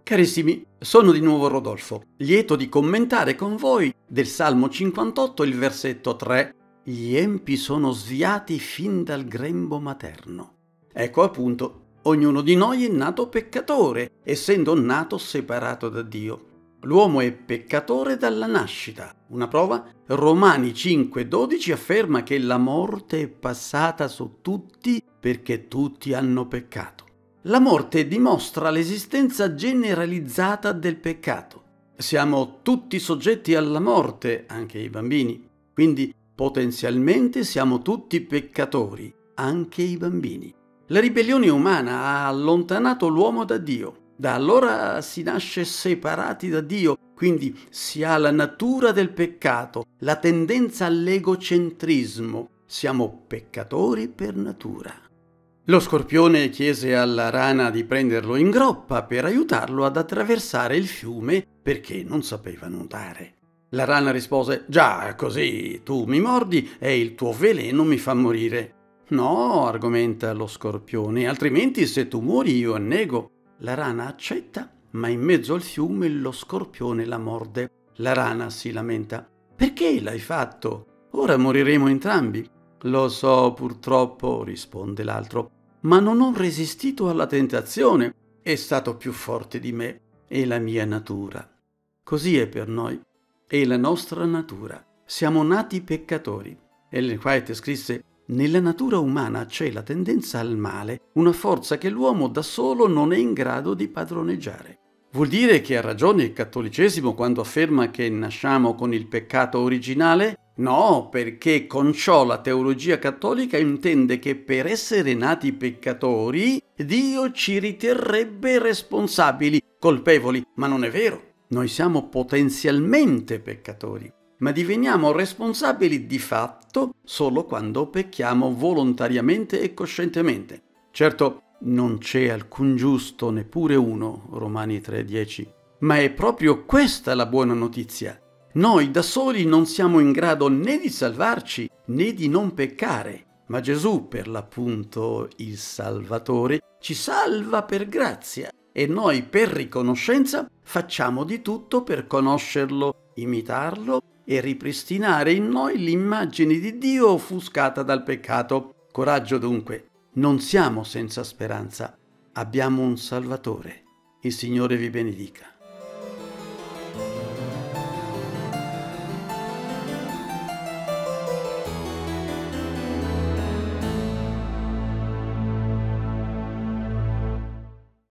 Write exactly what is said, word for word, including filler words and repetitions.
Carissimi, sono di nuovo Rodolfo, lieto di commentare con voi del Salmo cinquantotto il versetto tre. Gli empi sono sviati fin dal grembo materno. Ecco appunto, ognuno di noi è nato peccatore, essendo nato separato da Dio. L'uomo è peccatore dalla nascita. Una prova? Romani cinque dodici afferma che la morte è passata su tutti perché tutti hanno peccato. La morte dimostra l'esistenza generalizzata del peccato. Siamo tutti soggetti alla morte, anche i bambini. Quindi potenzialmente siamo tutti peccatori, anche i bambini. La ribellione umana ha allontanato l'uomo da Dio. Da allora si nasce separati da Dio, quindi si ha la natura del peccato, la tendenza all'egocentrismo. Siamo peccatori per natura. Lo scorpione chiese alla rana di prenderlo in groppa per aiutarlo ad attraversare il fiume perché non sapeva nuotare. La rana rispose: «Già, così tu mi mordi e il tuo veleno mi fa morire». «No», argomenta lo scorpione, «altrimenti se tu muori io annego». La rana accetta, ma in mezzo al fiume lo scorpione la morde. La rana si lamenta: «Perché l'hai fatto? Ora moriremo entrambi». «Lo so, purtroppo», risponde l'altro, «ma non ho resistito alla tentazione. È stato più forte di me. È la mia natura». Così è per noi. È la nostra natura. Siamo nati peccatori. Ellen White scrisse: «Nella natura umana c'è la tendenza al male, una forza che l'uomo da solo non è in grado di padroneggiare». Vuol dire che ha ragione il cattolicesimo quando afferma che nasciamo con il peccato originale? No, perché con ciò la teologia cattolica intende che per essere nati peccatori Dio ci riterrebbe responsabili, colpevoli, ma non è vero. Noi siamo potenzialmente peccatori, ma diveniamo responsabili di fatto solo quando pecchiamo volontariamente e coscientemente. Certo, non c'è alcun giusto, neppure uno, Romani tre dieci, ma è proprio questa la buona notizia. Noi da soli non siamo in grado né di salvarci né di non peccare, ma Gesù, per l'appunto il Salvatore, ci salva per grazia e noi per riconoscenza facciamo di tutto per conoscerlo, imitarlo e ripristinare in noi l'immagine di Dio offuscata dal peccato. Coraggio dunque, non siamo senza speranza, abbiamo un Salvatore. Il Signore vi benedica.